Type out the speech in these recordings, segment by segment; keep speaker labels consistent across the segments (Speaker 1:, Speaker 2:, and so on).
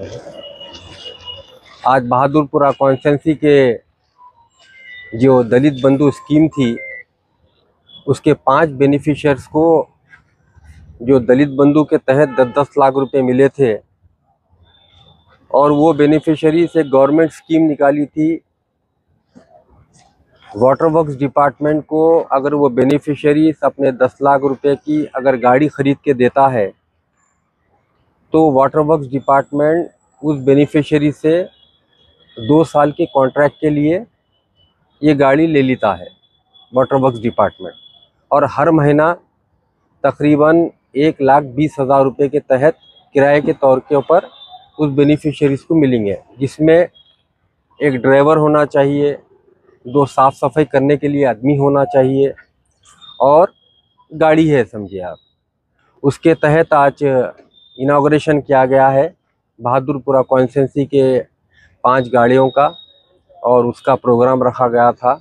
Speaker 1: आज बहादुरपुरा कॉन्स्टिट्यूंसी के जो दलित बंधु स्कीम थी उसके 5 बेनिफिशियर्स को जो दलित बंधु के तहत 10-10 लाख रुपए मिले थे और वो बेनिफिशियरी से गवर्नमेंट स्कीम निकाली थी। वाटर वर्क्स डिपार्टमेंट को अगर वो बेनिफिशियरी अपने 10 लाख रुपए की अगर गाड़ी खरीद के देता है तो वाटर वर्क्स डिपार्टमेंट उस बेनिफिशियरी से 2 साल के कॉन्ट्रैक्ट के लिए ये गाड़ी ले लेता है वाटर वर्क्स डिपार्टमेंट, और हर महीना तकरीबन 1,20,000 रुपये के तहत किराए के तौर के ऊपर उस बेनिफिशियरीज को मिलेंगे, जिसमें एक ड्राइवर होना चाहिए, 2 साफ़ सफाई करने के लिए आदमी होना चाहिए और गाड़ी है समझिए आप। उसके तहत आज इनाग्रेशन किया गया है बहादुरपुरा कॉन्स्टिट्यूंसी के 5 गाड़ियों का, और उसका प्रोग्राम रखा गया था।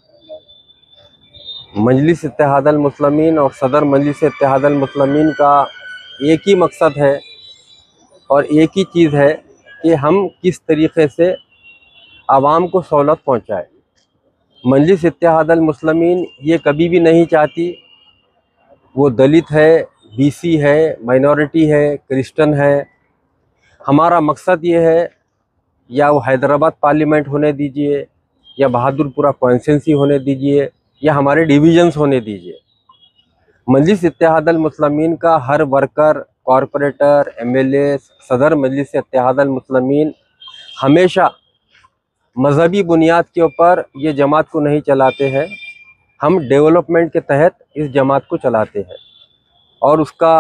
Speaker 1: मजलिस इत्तेहादुल मुस्लिमीन और सदर मजलिस इत्तेहादुल मुस्लिमीन का एक ही मकसद है और एक ही चीज़ है कि हम किस तरीक़े से आवाम को सहूलत पहुँचाए। मजलिस इत्तेहादुल मुस्लिमीन ये कभी भी नहीं चाहती वो दलित है, बीसी है, माइनॉरिटी है, क्रिश्चियन है। हमारा मकसद ये है, या वो हैदराबाद पार्लियामेंट होने दीजिए या बहादुरपुरा कॉन्स्टिट्यूंसी होने दीजिए या हमारे डिविजन्स होने दीजिए, मजलिस इत्तेहादुल मुस्लिमीन का हर वर्कर, कॉरपोरेटर, एमएलए, सदर मजलिस इत्तेहादुल मुस्लिमीन हमेशा मजहबी बुनियाद के ऊपर ये जमात को नहीं चलाते हैं। हम डेवलपमेंट के तहत इस जमात को चलाते हैं, और उसका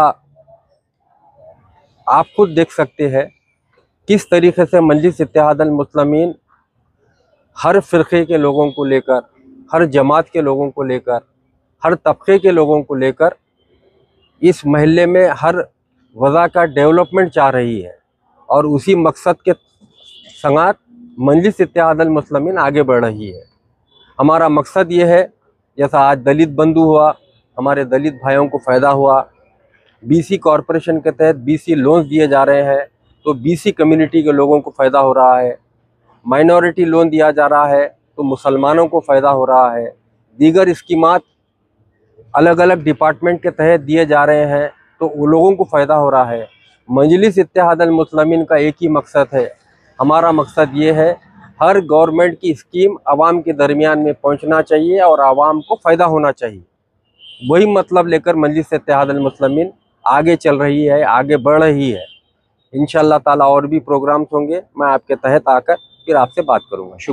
Speaker 1: आप खुद देख सकते हैं किस तरीके से मजलिस इत्तेहादुल मुस्लिमीन हर फ़िरक़े के लोगों को लेकर, हर जमात के लोगों को लेकर, हर तबके के लोगों को लेकर इस महल्ले में हर वज़ा का डेवलपमेंट चाह रही है, और उसी मकसद के संगात मजलिस इत्तेहादुल मुस्लिमीन आगे बढ़ रही है। हमारा मकसद ये है, जैसा आज दलित बंधु हुआ, हमारे दलित भाइयों को फ़ायदा हुआ, बीसी कॉरपोरेशन के तहत बीसी लोन्स दिए जा रहे हैं तो बीसी कम्युनिटी के लोगों को फ़ायदा हो रहा है। माइनॉरिटी लोन दिया जा रहा है तो मुसलमानों को फ़ायदा हो रहा है। दीगर स्कीमात अलग अलग डिपार्टमेंट के तहत दिए जा रहे हैं तो वो लोगों को फ़ायदा हो रहा है। मजलिस इत्तेहादुल मुस्लिमीन का एक ही मकसद है, हमारा मकसद ये है हर गवर्नमेंट की स्कीम आवाम के दरमियान में पहुंचना चाहिए और आवाम को फ़ायदा होना चाहिए। वही मतलब लेकर मजलिस इत्तेहादुल मुस्लिमीन आगे चल रही है, आगे बढ़ रही है। इंशाअल्लाह ताला और भी प्रोग्राम्स होंगे, मैं आपके तहत आकर फिर आपसे बात करूँगा।